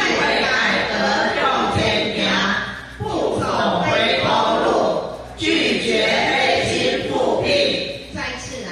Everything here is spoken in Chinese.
为爱得向前行，不走回头路，拒绝黑心复辟。 再次。